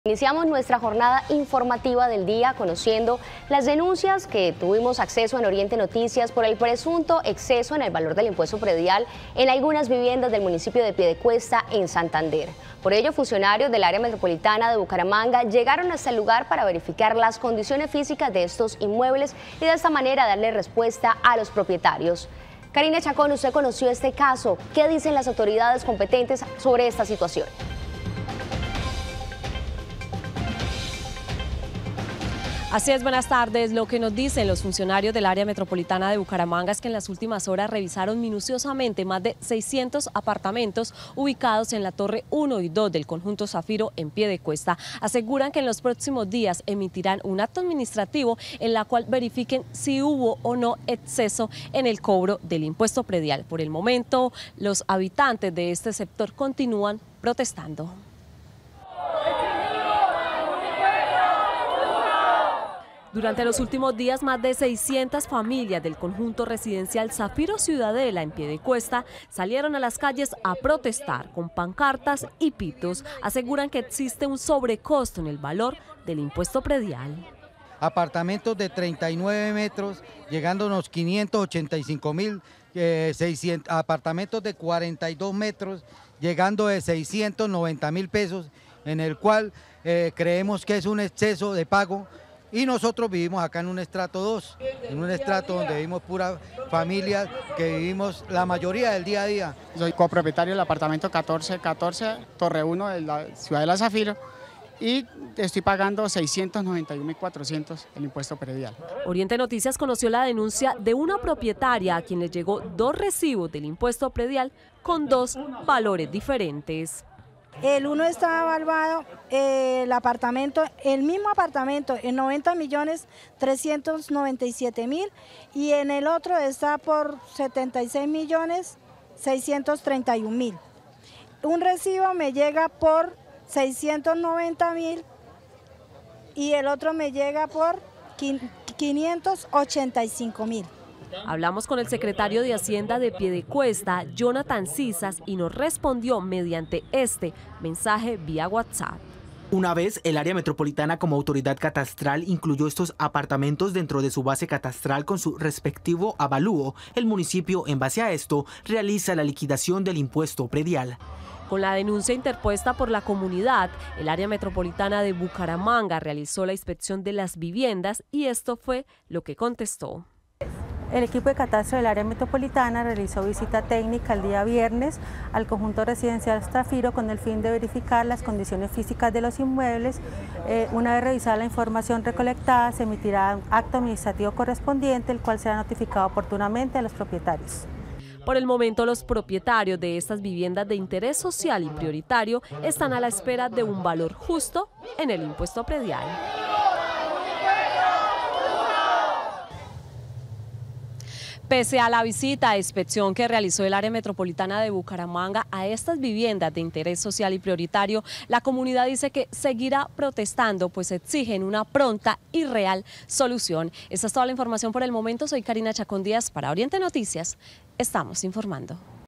Iniciamos nuestra jornada informativa del día conociendo las denuncias que tuvimos acceso en Oriente Noticias por el presunto exceso en el valor del impuesto predial en algunas viviendas del municipio de Piedecuesta en Santander. Por ello, funcionarios del área metropolitana de Bucaramanga llegaron hasta el lugar para verificar las condiciones físicas de estos inmuebles y de esta manera darle respuesta a los propietarios. Karina Chacón, usted conoció este caso. ¿Qué dicen las autoridades competentes sobre esta situación? Así es, buenas tardes. Lo que nos dicen los funcionarios del área metropolitana de Bucaramanga es que en las últimas horas revisaron minuciosamente más de 600 apartamentos ubicados en la Torre 1 y 2 del conjunto Zafiro en Piedecuesta. Aseguran que en los próximos días emitirán un acto administrativo en la cual verifiquen si hubo o no exceso en el cobro del impuesto predial. Por el momento, los habitantes de este sector continúan protestando. Durante los últimos días, más de 600 familias del conjunto residencial Zafiro Ciudadela en Piedecuesta salieron a las calles a protestar con pancartas y pitos. Aseguran que existe un sobrecosto en el valor del impuesto predial. Apartamentos de 39 metros, llegando a unos 585.600, apartamentos de 42 metros, llegando de 690.000 pesos, en el cual creemos que es un exceso de pago. Y nosotros vivimos acá en un estrato 2, en un estrato donde vivimos pura familia, que vivimos la mayoría del día a día. Soy copropietario del apartamento 1414, Torre 1 de la ciudad de La Zafiro, y estoy pagando 691.400 el impuesto predial. Oriente Noticias conoció la denuncia de una propietaria a quien le llegó 2 recibos del impuesto predial con 2 valores diferentes. El uno está evaluado, el mismo apartamento, en 90.397.000 y en el otro está por 76.631.000. Un recibo me llega por 690.000 y el otro me llega por 585.000. Hablamos con el secretario de Hacienda de Piedecuesta, Jonathan Cisas, y nos respondió mediante este mensaje vía WhatsApp. Una vez el área metropolitana como autoridad catastral incluyó estos apartamentos dentro de su base catastral con su respectivo avalúo, el municipio en base a esto realiza la liquidación del impuesto predial. Con la denuncia interpuesta por la comunidad, el área metropolitana de Bucaramanga realizó la inspección de las viviendas y esto fue lo que contestó. El equipo de catastro del área metropolitana realizó visita técnica el día viernes al conjunto residencial Zafiro con el fin de verificar las condiciones físicas de los inmuebles. Una vez revisada la información recolectada, se emitirá un acto administrativo correspondiente, el cual será notificado oportunamente a los propietarios. Por el momento, los propietarios de estas viviendas de interés social y prioritario están a la espera de un valor justo en el impuesto predial. Pese a la visita a inspección que realizó el área metropolitana de Bucaramanga a estas viviendas de interés social y prioritario, la comunidad dice que seguirá protestando, pues exigen una pronta y real solución. Esta es toda la información por el momento. Soy Karina Chacón Díaz para Oriente Noticias. Estamos informando.